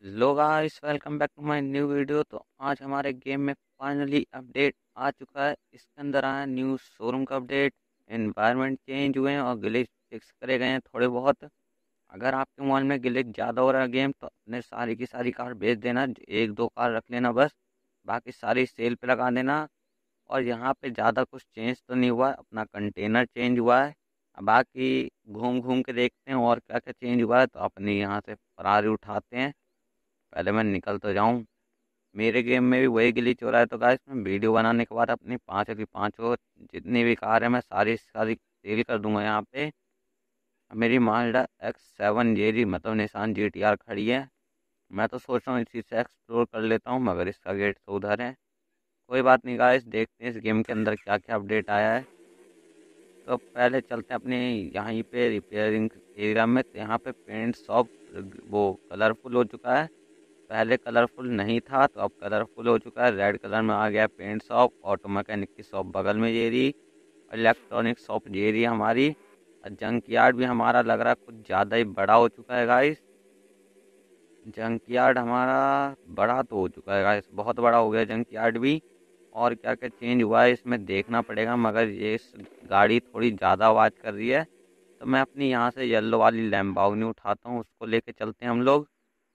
Hello guys, welcome back to my new video. तो आज हमारे गेम में फाइनली अपडेट आ चुका है। इसके अंदर आया न्यू शोरूम का अपडेट, एनवायरनमेंट चेंज हुए हैं और ग्लिच फिक्स करे गए हैं थोड़े बहुत। अगर आपके मोबाइल में ग्लिच ज़्यादा हो रहा है गेम तो अपने सारी की सारी कार बेच देना, एक दो कार रख लेना बस, बाकी सारी सेल पे लगा देना। और यहाँ पे ज़्यादा कुछ चेंज तो नहीं हुआ है, अपना कंटेनर चेंज हुआ है। अब बाकी घूम घूम के देखते हैं और क्या क्या चेंज हुआ है। तो अपनी यहाँ से फरारी उठाते हैं, पहले मैं निकल तो जाऊं। मेरे गेम में भी वही ग्लिच हो रहा है। तो गाइस मैं वीडियो बनाने के बाद अपनी पाँचों की पाँचों जितनी भी कार है मैं सारी सारी सेल कर दूंगा यहाँ पे। अब मेरी माल्डा X7 जेरी मतलब निशान GTR खड़ी है। मैं तो सोच रहा हूँ इसी से एक्सप्लोर कर लेता हूँ, मगर इसका गेट तो उधर है। कोई बात नहीं गाइस, देखते हैं इस गेम के अंदर क्या क्या अपडेट आया है। तो पहले चलते हैं अपने यहीं पे रिपेयरिंग एरिया में। तो यहाँ पे पेंट शॉप वो कलरफुल हो चुका है। पहले कलरफुल नहीं था तो अब कलरफुल हो चुका है, रेड कलर में आ गया। पेंट शॉप, ऑटो मैकेनिक की शॉप बगल में ये रही, इलेक्ट्रॉनिक शॉप ये रही हमारी। और जंक यार्ड भी हमारा लग रहा है कुछ ज़्यादा ही बड़ा हो चुका है गाइस। जंक यार्ड हमारा बड़ा तो हो चुका है गाइस, बहुत बड़ा हो गया जंक यार्ड भी। और क्या क्या चेंज हुआ है इसमें देखना पड़ेगा, मगर ये गाड़ी थोड़ी ज़्यादा आवाज़ कर रही है। तो मैं अपनी यहाँ से येलो वाली लैम्बोर्गिनी उठाता हूँ, उसको लेके चलते हैं हम लोग।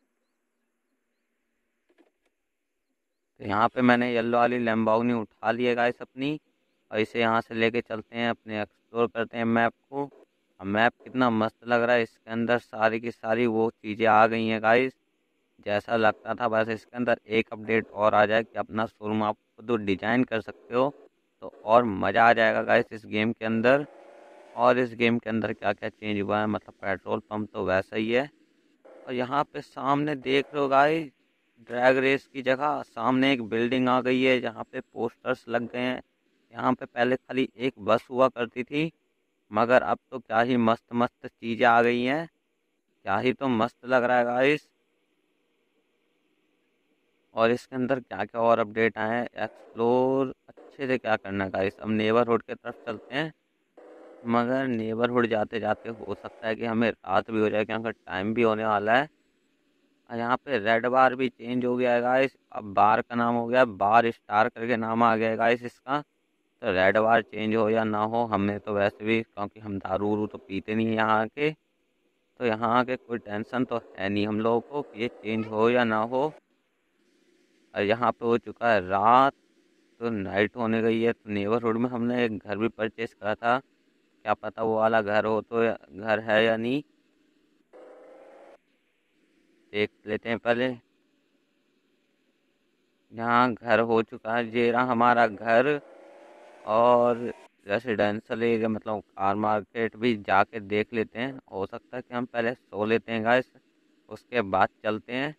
तो यहाँ पे मैंने येलो वाली लैम्बोर्गिनी उठा ली है गाइस अपनी। और इसे यहाँ से लेके चलते हैं, अपने एक्सप्लोर करते हैं मैप को। अब मैप कितना मस्त लग रहा है, इसके अंदर सारी की सारी वो चीज़ें आ गई हैं गाइस जैसा लगता था। बस इसके अंदर एक अपडेट और आ जाए कि अपना शोरूम आप खुद डिजाइन कर सकते हो, तो और मज़ा आ जाएगा गाइस इस गेम के अंदर। और इस गेम के अंदर क्या क्या चेंज हुआ है, मतलब पेट्रोल पंप तो वैसा ही है। और यहाँ पे सामने देख रहे हो गाइस, ड्रैग रेस की जगह सामने एक बिल्डिंग आ गई है जहाँ पे पोस्टर्स लग गए हैं। यहाँ पे पहले खाली एक बस हुआ करती थी, मगर अब तो क्या ही मस्त मस्त चीज़ें आ गई हैं। क्या ही तो मस्त लग रहा है गाइस। और इसके अंदर क्या क्या और अपडेट आए हैं, एक्सप्लोर अच्छे से क्या करना है गाइस। अब नेबरहुड की तरफ चलते हैं, मगर नेबरहुड जाते जाते हो सकता है कि हमें रात भी हो जाए क्योंकि टाइम भी होने वाला है। और यहाँ पे रेड बार भी चेंज हो गया है गाइस, अब बार का नाम हो गया बार स्टार करके नाम आ गया है गाइस इसका। तो रेड बार चेंज हो या ना हो, हमें तो वैसे भी क्योंकि हम दारू उरू तो पीते नहीं है यहाँ के, तो यहाँ के कोई टेंशन तो है नहीं हम लोगों को कि ये चेंज हो या ना हो। और यहाँ पे हो चुका है रात, तो नाइट होने गई है। तो नेबरहुड में हमने एक घर भी परचेज करा था, क्या पता वो वाला घर हो तो घर है या नहीं, देख लेते हैं पहले। यहाँ घर हो चुका है, ये रहा हमारा घर। और रेसिडेंशियल एरिया मतलब कार मार्केट भी जाके देख लेते हैं। हो सकता है कि हम पहले सो लेते हैं गाइस, उसके बाद चलते हैं।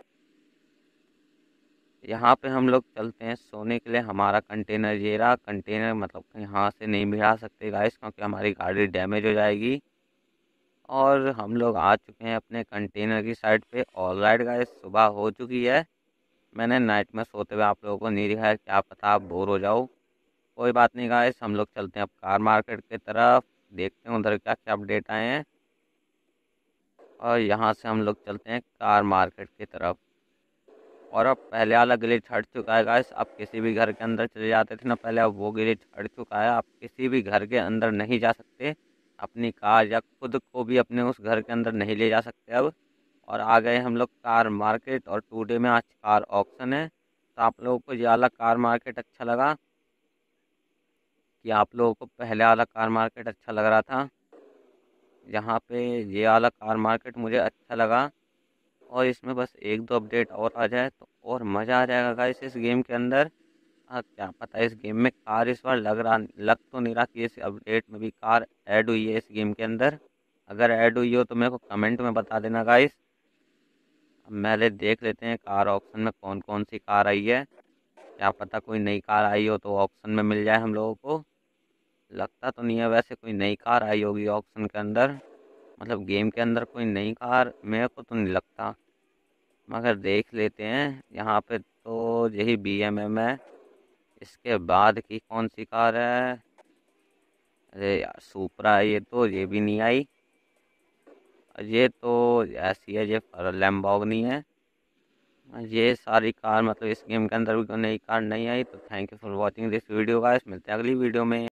यहाँ पे हम लोग चलते हैं सोने के लिए। हमारा कंटेनर ये रहा, कंटेनर मतलब यहाँ से नहीं भिड़ा सकते गाइस क्योंकि हमारी गाड़ी डैमेज हो जाएगी। और हम लोग आ चुके हैं अपने कंटेनर की साइड पे। ऑल राइट गाइस, सुबह हो चुकी है। मैंने नाइट में सोते हुए आप लोगों को नहीं दिखाया, क्या पता आप बोर हो जाओ। कोई बात नहीं गाइस, हम लोग चलते हैं अब कार मार्केट की तरफ, देखते हैं उधर क्या क्या अपडेट आए हैं। और यहाँ से हम लोग चलते हैं कार मार्केट की तरफ। और अब पहले वाला ग्लिच हट चुका है गाइस, आप किसी भी घर के अंदर चले जाते थे ना पहले, अब वो ग्लिच हट चुका है। आप किसी भी घर के अंदर नहीं जा सकते, अपनी कार या खुद को भी अपने उस घर के अंदर नहीं ले जा सकते अब। और आ गए हम लोग कार मार्केट, और 2 डे में आज कार ऑक्शन है। तो आप लोगों को ये वाला कार मार्केट अच्छा लगा कि आप लोगों को पहले वाला कार मार्केट अच्छा लग रहा था? यहाँ पे ये वाला कार मार्केट मुझे अच्छा लगा। और इसमें बस एक दो अपडेट और आ जाए तो और मज़ा आ जाएगा गाइस इस गेम के अंदर। क्या पता इस गेम में कार इस बार लग तो नहीं रहा कि इस अपडेट में भी कार ऐड हुई है इस गेम के अंदर। अगर ऐड हुई हो तो मेरे को कमेंट में बता देना गाइस। अब पहले देख लेते हैं कार ऑप्शन में कौन कौन सी कार आई है। क्या पता कोई नई कार आई हो तो ऑप्शन में मिल जाए हम लोगों को। लगता तो नहीं है वैसे कोई नई कार आई होगी ऑप्शन के अंदर, मतलब गेम के अंदर कोई नई कार मेरे को तो नहीं लगता, मगर देख लेते हैं। यहाँ पे तो यही BMM है। इसके बाद की कौन सी कार है? अरे यार सुपरा है, ये तो ये भी नहीं आई। और ये तो ऐसी है, ये लैम्बोर्गिनी है। ये सारी कार मतलब इस गेम के अंदर भी कोई नई कार नहीं आई। तो thank you for watching this video guys, मिलते हैं अगली वीडियो में।